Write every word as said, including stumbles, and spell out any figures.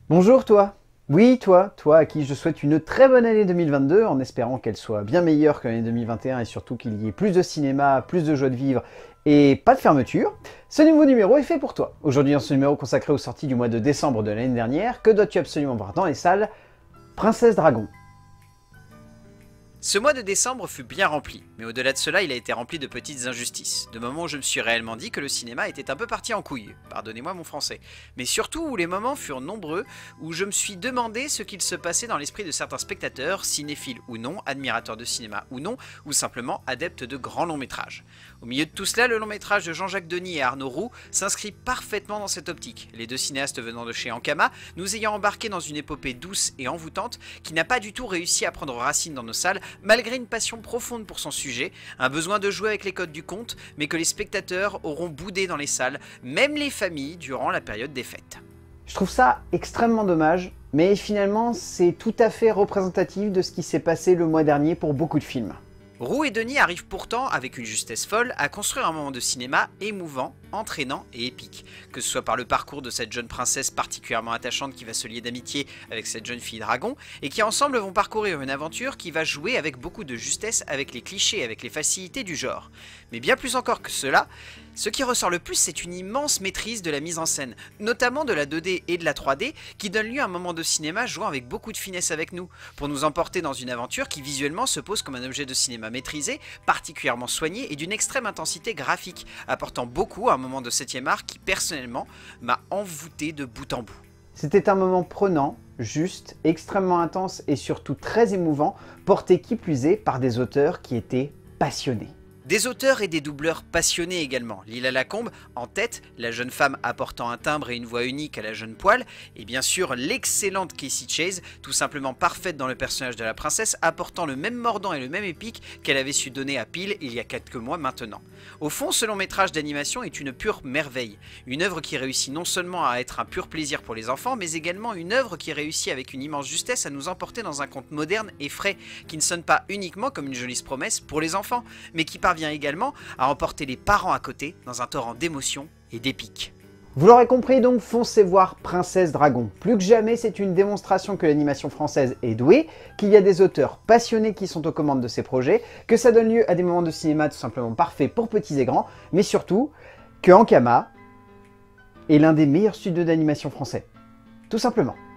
Bonjour toi. Oui, toi, toi à qui je souhaite une très bonne année deux mille vingt-deux en espérant qu'elle soit bien meilleure que l'année deux mille vingt et un et surtout qu'il y ait plus de cinéma, plus de joie de vivre et pas de fermeture. Ce nouveau numéro est fait pour toi. Aujourd'hui dans ce numéro consacré aux sorties du mois de décembre de l'année dernière, que dois-tu absolument voir dans les salles? Princesse Dragon. Ce mois de décembre fut bien rempli, mais au-delà de cela, il a été rempli de petites injustices, de moments où je me suis réellement dit que le cinéma était un peu parti en couille, pardonnez-moi mon français, mais surtout où les moments furent nombreux, où je me suis demandé ce qu'il se passait dans l'esprit de certains spectateurs, cinéphiles ou non, admirateurs de cinéma ou non, ou simplement adeptes de grands longs métrages. Au milieu de tout cela, le long métrage de Jean-Jacques Denis et Arnaud Roux s'inscrit parfaitement dans cette optique, les deux cinéastes venant de chez Ankama, nous ayant embarqués dans une épopée douce et envoûtante qui n'a pas du tout réussi à prendre racine dans nos salles, malgré une passion profonde pour son sujet, un besoin de jouer avec les codes du conte, mais que les spectateurs auront boudé dans les salles, même les familles, durant la période des fêtes. Je trouve ça extrêmement dommage, mais finalement c'est tout à fait représentatif de ce qui s'est passé le mois dernier pour beaucoup de films. Roux et Denis arrivent pourtant, avec une justesse folle, à construire un moment de cinéma émouvant, entraînant et épique. Que ce soit par le parcours de cette jeune princesse particulièrement attachante qui va se lier d'amitié avec cette jeune fille dragon, et qui ensemble vont parcourir une aventure qui va jouer avec beaucoup de justesse avec les clichés, avec les facilités du genre. Mais bien plus encore que cela, ce qui ressort le plus, c'est une immense maîtrise de la mise en scène, notamment de la deux D et de la trois D, qui donne lieu à un moment de cinéma jouant avec beaucoup de finesse avec nous, pour nous emporter dans une aventure qui visuellement se pose comme un objet de cinéma maîtrisé, particulièrement soigné et d'une extrême intensité graphique, apportant beaucoup à un moment de septième art qui personnellement m'a envoûté de bout en bout. C'était un moment prenant, juste, extrêmement intense et surtout très émouvant, porté qui plus est par des auteurs qui étaient passionnés. Des auteurs et des doubleurs passionnés également. Lila Lacombe, en tête, la jeune femme apportant un timbre et une voix unique à la jeune poêle, et bien sûr l'excellente Casey Chase, tout simplement parfaite dans le personnage de la princesse, apportant le même mordant et le même épique qu'elle avait su donner à Peel il y a quelques mois maintenant. Au fond, ce long métrage d'animation est une pure merveille, une œuvre qui réussit non seulement à être un pur plaisir pour les enfants, mais également une œuvre qui réussit avec une immense justesse à nous emporter dans un conte moderne et frais, qui ne sonne pas uniquement comme une jolie promesse pour les enfants, mais qui parvient également à emporter les parents à côté dans un torrent d'émotions et d'épique. Vous l'aurez compris donc, foncez voir Princesse Dragon. Plus que jamais, c'est une démonstration que l'animation française est douée, qu'il y a des auteurs passionnés qui sont aux commandes de ces projets, que ça donne lieu à des moments de cinéma tout simplement parfaits pour petits et grands, mais surtout que Ankama est l'un des meilleurs studios d'animation français. Tout simplement.